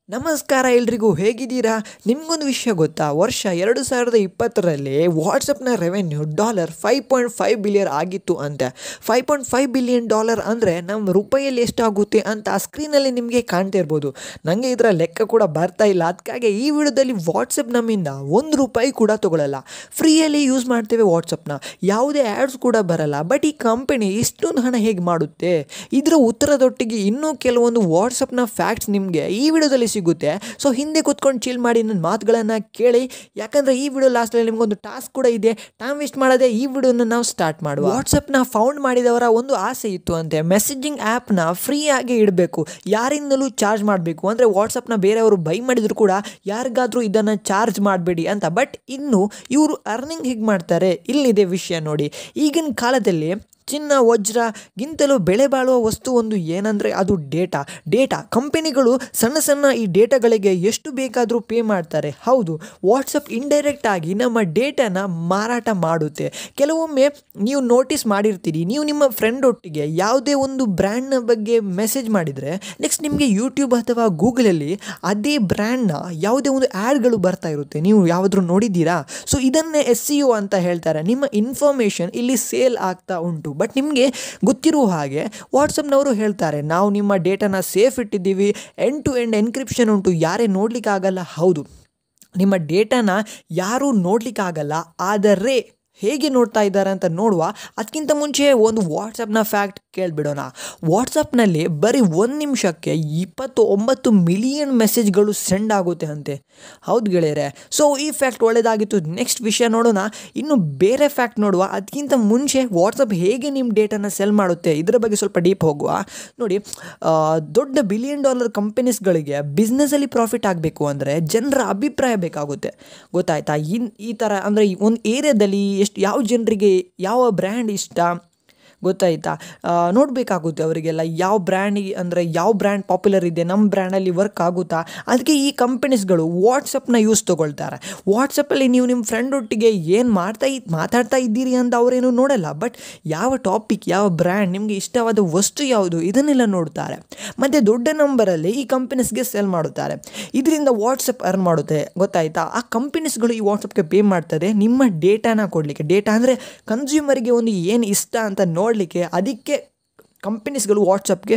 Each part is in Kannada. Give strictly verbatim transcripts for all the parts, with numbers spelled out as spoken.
ನಮಸ್ಕಾರ ಎಲ್ರಿಗೂ, ಹೇಗಿದ್ದೀರಾ? ನಿಮಗೊಂದು ವಿಷಯ ಗೊತ್ತಾ? ವರ್ಷ ಎರಡು ಸಾವಿರದ ಇಪ್ಪತ್ತರಲ್ಲಿ ವಾಟ್ಸಪ್ನ revenue dollar five point five billion ಆಗಿತ್ತು ಅಂತೆ. Five point five billion dollar ಅಂದರೆ ನಮ್ಮ ರೂಪಾಯಲ್ಲಿ ಎಷ್ಟಾಗುತ್ತೆ ಅಂತ ಆ ಸ್ಕ್ರೀನಲ್ಲಿ ನಿಮಗೆ ಕಾಣ್ತಾ ಇರ್ಬೋದು. ನನಗೆ ಇದರ ಲೆಕ್ಕ ಕೂಡ ಬರ್ತಾ ಇಲ್ಲ. ಅದಕ್ಕಾಗಿ ಈ ವಿಡಿಯೋದಲ್ಲಿ ವಾಟ್ಸಪ್ ನಮ್ಮಿಂದ ಒಂದು ರೂಪಾಯಿ ಕೂಡ ತೊಗೊಳ್ಳಲ್ಲ, ಫ್ರೀಯಲ್ಲಿ ಯೂಸ್ ಮಾಡ್ತೇವೆ ವಾಟ್ಸಪ್ನ. ಯಾವುದೇ ಆ್ಯಡ್ಸ್ ಕೂಡ ಬರಲ್ಲ. ಬಟ್ ಈ ಕಂಪನಿ ಇಷ್ಟೊಂದು ಹಣ ಹೇಗೆ ಮಾಡುತ್ತೆ? ಇದರ ಉತ್ತರದೊಟ್ಟಿಗೆ ಇನ್ನೂ ಕೆಲವೊಂದು ವಾಟ್ಸಪ್ನ ಫ್ಯಾಕ್ಟ್ಸ್ ನಿಮಗೆ ಈ ವಿಡಿಯೋದಲ್ಲಿ ಸಿಗುತ್ತೆ. ಸೊ ಹಿಂದೆ ಕೂತ್ಕೊಂಡು ಚಿಲ್ ಮಾಡಿ ನನ್ನ ಮಾತುಗಳನ್ನು ಕೇಳಿ, ಯಾಕಂದರೆ ಈ ವಿಡಿಯೋ ಲಾಸ್ಟಲ್ಲಿ ನಿಮಗೊಂದು ಟಾಸ್ಕ್ ಕೂಡ ಇದೆ. ಟೈಮ್ ವೇಸ್ಟ್ ಮಾಡದೆ ಈ ವಿಡಿಯೋನ ನಾವು ಸ್ಟಾರ್ಟ್ ಮಾಡುವ. ವಾಟ್ಸಪ್ನ ಫೌಂಡ್ ಮಾಡಿದವರ ಒಂದು ಆಸೆ ಇತ್ತು ಅಂತೆ, ಮೆಸೇಜಿಂಗ್ ಆ್ಯಪ್ನ ಫ್ರೀ ಆಗಿ ಇಡಬೇಕು, ಯಾರಿಂದಲೂ ಚಾರ್ಜ್ ಮಾಡಬೇಕು. ಅಂದರೆ ವಾಟ್ಸಪ್ನ ಬೇರೆಯವರು ಬೈ ಮಾಡಿದ್ರು ಕೂಡ ಯಾರಿಗಾದರೂ ಇದನ್ನು ಚಾರ್ಜ್ ಮಾಡಬೇಡಿ ಅಂತ. ಬಟ್ ಇನ್ನು ಇವರು ಅರ್ನಿಂಗ್ ಹೇಗೆ ಮಾಡ್ತಾರೆ, ಇಲ್ಲಿದೆ ವಿಷಯ ನೋಡಿ. ಈಗಿನ ಕಾಲದಲ್ಲಿ ಚಿನ್ನ ವಜ್ರಗಿಂತಲೂ ಬೆಲೆ ಬಾಳುವ ವಸ್ತು ಒಂದು ಏನಂದರೆ ಅದು ಡೇಟಾ. ಡೇಟಾ ಕಂಪನಿಗಳು ಸಣ್ಣ ಸಣ್ಣ ಈ ಡೇಟಾಗಳಿಗೆ ಎಷ್ಟು ಬೇಕಾದರೂ ಪೇ ಮಾಡ್ತಾರೆ. ಹೌದು, ವಾಟ್ಸಪ್ ಇಂಡೈರೆಕ್ಟ್ ಆಗಿ ನಮ್ಮ ಡೇಟಾನ ಮಾರಾಟ ಮಾಡುತ್ತೆ. ಕೆಲವೊಮ್ಮೆ ನೀವು ನೋಟಿಸ್ ಮಾಡಿರ್ತೀರಿ, ನೀವು ನಿಮ್ಮ ಫ್ರೆಂಡ್ ಒಟ್ಟಿಗೆ ಯಾವುದೇ ಒಂದು ಬ್ರ್ಯಾಂಡ್ನ ಬಗ್ಗೆ ಮೆಸೇಜ್ ಮಾಡಿದರೆ ನೆಕ್ಸ್ಟ್ ನಿಮಗೆ ಯೂಟ್ಯೂಬ್ ಅಥವಾ ಗೂಗಲಲ್ಲಿ ಅದೇ ಬ್ರ್ಯಾಂಡ್ನ ಯಾವುದೇ ಒಂದು ಆ್ಯಡ್ಗಳು ಬರ್ತಾ ಇರುತ್ತೆ. ನೀವು ಯಾವುದಾದ್ರೂ ನೋಡಿದ್ದೀರಾ? ಸೊ ಇದನ್ನೇ ಎಸ್ ಸಿ ಒ ಅಂತ ಹೇಳ್ತಾರೆ. ನಿಮ್ಮ ಇನ್ಫಾರ್ಮೇಷನ್ ಇಲ್ಲಿ ಸೇಲ್ ಆಗ್ತಾ ಉಂಟು. ಬಟ್ ನಿಮಗೆ ಗೊತ್ತಿರುವ ಹಾಗೆ ವಾಟ್ಸಪ್ನವರು ಹೇಳ್ತಾರೆ, ನಾವು ನಿಮ್ಮ ಡೇಟಾನ ಸೇಫ್ ಇಟ್ಟಿದ್ದೀವಿ, ಎಂಡ್ ಟು ಎಂಡ್ ಎನ್ಕ್ರಿಪ್ಷನ್ ಉಂಟು, ಯಾರೇ ನೋಡಲಿಕ್ಕಾಗಲ್ಲ. ಹೌದು, ನಿಮ್ಮ ಡೇಟಾನ ಯಾರೂ ನೋಡಲಿಕ್ಕಾಗಲ್ಲ. ಆದರೆ ಹೇಗೆ ನೋಡ್ತಾ ಇದ್ದಾರೆ ಅಂತ ನೋಡುವ. ಅದಕ್ಕಿಂತ ಮುಂಚೆ ಒಂದು ವಾಟ್ಸಪ್ನ ಫ್ಯಾಕ್ಟ್ ಕೇಳಿಬಿಡೋಣ. ವಾಟ್ಸಪ್ನಲ್ಲಿ ಬರೀ ಒಂದು ನಿಮಿಷಕ್ಕೆ ಇಪ್ಪತ್ತು ಒಂಬತ್ತು ಮಿಲಿಯನ್ ಮೆಸೇಜ್ಗಳು ಸೆಂಡ್ ಆಗುತ್ತೆ ಅಂತೆ. ಹೌದು ಗೆಳೆಯರೆ, ಸೊ ಈ ಫ್ಯಾಕ್ಟ್ ಒಳ್ಳೆಯದಾಗಿತ್ತು. ನೆಕ್ಸ್ಟ್ ವಿಷಯ ನೋಡೋಣ, ಇನ್ನು ಬೇರೆ ಫ್ಯಾಕ್ಟ್ ನೋಡುವ. ಅದಕ್ಕಿಂತ ಮುಂಚೆ ವಾಟ್ಸಪ್ ಹೇಗೆ ನಿಮ್ಮ ಡೇಟಾನ ಸೆಲ್ ಮಾಡುತ್ತೆ ಇದರ ಬಗ್ಗೆ ಸ್ವಲ್ಪ ಡೀಪ್ ಹೋಗುವ. ನೋಡಿ, ದೊಡ್ಡ ಬಿಲಿಯನ್ ಡಾಲರ್ ಕಂಪನೀಸ್ಗಳಿಗೆ ಬಿಸ್ನೆಸ್ಸಲ್ಲಿ ಪ್ರಾಫಿಟ್ ಆಗಬೇಕು ಅಂದರೆ ಜನರ ಅಭಿಪ್ರಾಯ ಬೇಕಾಗುತ್ತೆ. ಗೊತ್ತಾಯ್ತಾ? ಇನ್ ಈ ಥರ ಅಂದರೆ ಒಂದು ಏರಿಯಾದಲ್ಲಿ ಎಷ್ಟು ಯಾವ ಜನರಿಗೆ ಯಾವ ಬ್ರ್ಯಾಂಡ್ ಇಷ್ಟ ಗೊತ್ತಾಯ್ತಾ, ನೋಡಬೇಕಾಗುತ್ತೆ ಅವರಿಗೆಲ್ಲ. ಯಾವ ಬ್ರ್ಯಾಂಡಿಗೆ ಅಂದರೆ ಯಾವ ಬ್ರ್ಯಾಂಡ್ ಪಾಪ್ಯುಲರ್ ಇದೆ, ನಮ್ಮ ಬ್ರ್ಯಾಂಡಲ್ಲಿ ವರ್ಕ್ ಆಗುತ್ತಾ. ಅದಕ್ಕೆ ಈ ಕಂಪನೀಸ್ಗಳು ವಾಟ್ಸಪ್ನ ಯೂಸ್ ತೊಗೊಳ್ತಾರೆ. ವಾಟ್ಸಪ್ಪಲ್ಲಿ ನೀವು ನಿಮ್ಮ ಫ್ರೆಂಡ್ ಒಟ್ಟಿಗೆ ಏನು ಮಾಡ್ತಾ ಇ ಮಾತಾಡ್ತಾ ಇದ್ದೀರಿ ಅಂತ ಅವರೇನು ನೋಡಲ್ಲ. ಬಟ್ ಯಾವ ಟಾಪಿಕ್, ಯಾವ ಬ್ರ್ಯಾಂಡ್, ನಿಮಗೆ ಇಷ್ಟವಾದ ವಸ್ತು ಯಾವುದು, ಇದನ್ನೆಲ್ಲ ನೋಡ್ತಾರೆ. ಮತ್ತು ದೊಡ್ಡ ನಂಬರಲ್ಲಿ ಈ ಕಂಪನೀಸ್ಗೆ ಸೆಲ್ ಮಾಡುತ್ತಾರೆ. ಇದರಿಂದ ವಾಟ್ಸಪ್ ಅರ್ನ್ ಮಾಡುತ್ತೆ. ಗೊತ್ತಾಯ್ತಾ? ಆ ಕಂಪನೀಸ್ಗಳು ಈ ವಾಟ್ಸಪ್ಗೆ ಪೇ ಮಾಡ್ತದೆ ನಿಮ್ಮ ಡೇಟಾನ ಕೊಡಲಿಕ್ಕೆ. ಡೇಟಾ ಅಂದರೆ ಕನ್ಸ್ಯೂಮರಿಗೆ ಒಂದು ಏನು ಇಷ್ಟ ಅಂತ ನೋಡಿ ಅದಕ್ಕೆ ಕಂಪನೀಸ್ಗಳು ವಾಟ್ಸಪ್ಗೆ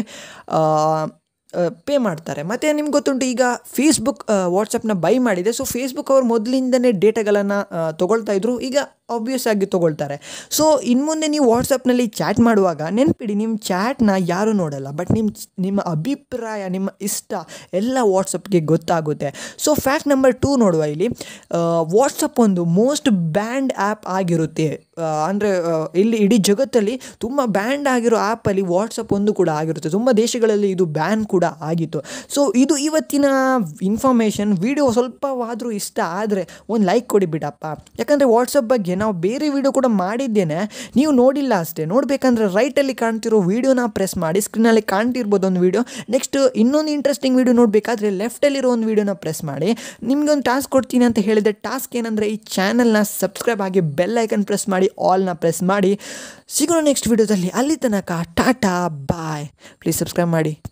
ಪೇ ಮಾಡ್ತಾರೆ. ಮತ್ತು ನಿಮ್ಗೆ ಗೊತ್ತುಂಟು, ಈಗ ಫೇಸ್ಬುಕ್ ವಾಟ್ಸಪ್ನ ಬೈ ಮಾಡಿದೆ. ಸೊ ಫೇಸ್ಬುಕ್ ಅವರು ಮೊದಲಿಂದನೇ ಡೇಟಾಗಳನ್ನು ತೊಗೊಳ್ತಾ ಇದ್ರು, ಈಗ ಆಬ್ವಿಯಸ್ ಆಗಿ ತೊಗೊಳ್ತಾರೆ. ಸೊ ಇನ್ನು ಮುಂದೆ ನೀವು ವಾಟ್ಸಪ್ನಲ್ಲಿ ಚಾಟ್ ಮಾಡುವಾಗ ನೆನಪಿಡಿ, ನಿಮ್ಮ ಚಾಟ್ನ ಯಾರೂ ನೋಡಲ್ಲ. ಬಟ್ ನಿಮ್ಮ ನಿಮ್ಮ ಅಭಿಪ್ರಾಯ, ನಿಮ್ಮ ಇಷ್ಟ ಎಲ್ಲ ವಾಟ್ಸಪ್ಗೆ ಗೊತ್ತಾಗುತ್ತೆ. ಸೊ ಫ್ಯಾಕ್ಟ್ ನಂಬರ್ ಟೂ ನೋಡುವ. ಇಲ್ಲಿ ವಾಟ್ಸಪ್ ಒಂದು ಮೋಸ್ಟ್ ಬ್ಯಾಂಡ್ ಆ್ಯಪ್ ಆಗಿರುತ್ತೆ. ಅಂದರೆ ಇಲ್ಲಿ ಇಡೀ ಜಗತ್ತಲ್ಲಿ ತುಂಬ ಬ್ಯಾಂಡ್ ಆಗಿರೋ ಆ್ಯಪಲ್ಲಿ ವಾಟ್ಸಪ್ ಒಂದು ಕೂಡ ಆಗಿರುತ್ತೆ. ತುಂಬ ದೇಶಗಳಲ್ಲಿ ಇದು ಬ್ಯಾನ್ ಕೂಡ ಆಗಿತ್ತು. ಸೊ ಇದು ಇವತ್ತಿನ ಇನ್ಫಾರ್ಮೇಷನ್. ವಿಡಿಯೋ ಸ್ವಲ್ಪವಾದರೂ ಇಷ್ಟ ಆದರೆ ಒಂದು ಲೈಕ್ ಕೊಡಿ ಬಿಡಪ್ಪ. ಯಾಕಂದರೆ ವಾಟ್ಸಪ್ ಬಗ್ಗೆ ನಾವು ಬೇರೆ ವಿಡಿಯೋ ಕೂಡ ಮಾಡಿದ್ದೇನೆ, ನೀವು ನೋಡಿಲ್ಲ ಅಷ್ಟೇ. ನೋಡಬೇಕಂದ್ರೆ ರೈಟಲ್ಲಿ ಕಾಣ್ತಿರೋ ವೀಡಿಯೋನ ಪ್ರೆಸ್ ಮಾಡಿ, ಸ್ಕ್ರೀನಲ್ಲಿ ಕಾಣ್ತಿರ್ಬೋದು ಒಂದು ವೀಡಿಯೋ. ನೆಕ್ಸ್ಟ್ ಇನ್ನೊಂದು ಇಂಟ್ರೆಸ್ಟಿಂಗ್ ವೀಡಿಯೋ ನೋಡಬೇಕಾದ್ರೆ ಲೆಫ್ಟಲ್ಲಿರೋ ಒಂದು ವೀಡಿಯೋನ ಪ್ರೆಸ್ ಮಾಡಿ. ನಿಮಗೆ ಒಂದು ಟಾಸ್ಕ್ ಕೊಡ್ತೀನಿ ಅಂತ ಹೇಳಿದೆ. ಟಾಸ್ಕ್ ಏನಂದರೆ ಈ ಚಾನಲ್ನ ಸಬ್ಸ್ಕ್ರೈಬ್ ಆಗಿ ಬೆಲ್ ಐಕನ್ ಪ್ರೆಸ್ ಮಾಡಿ, ಆಲ್ನ ಪ್ರೆಸ್ ಮಾಡಿ. ಸಿಗೋಣ ನೆಕ್ಸ್ಟ್ ವೀಡಿಯೋದಲ್ಲಿ. ಅಲ್ಲಿ ತನಕ ಟಾಟಾ ಬಾಯ್. ಪ್ಲೀಸ್ ಸಬ್ಸ್ಕ್ರೈಬ್ ಮಾಡಿ.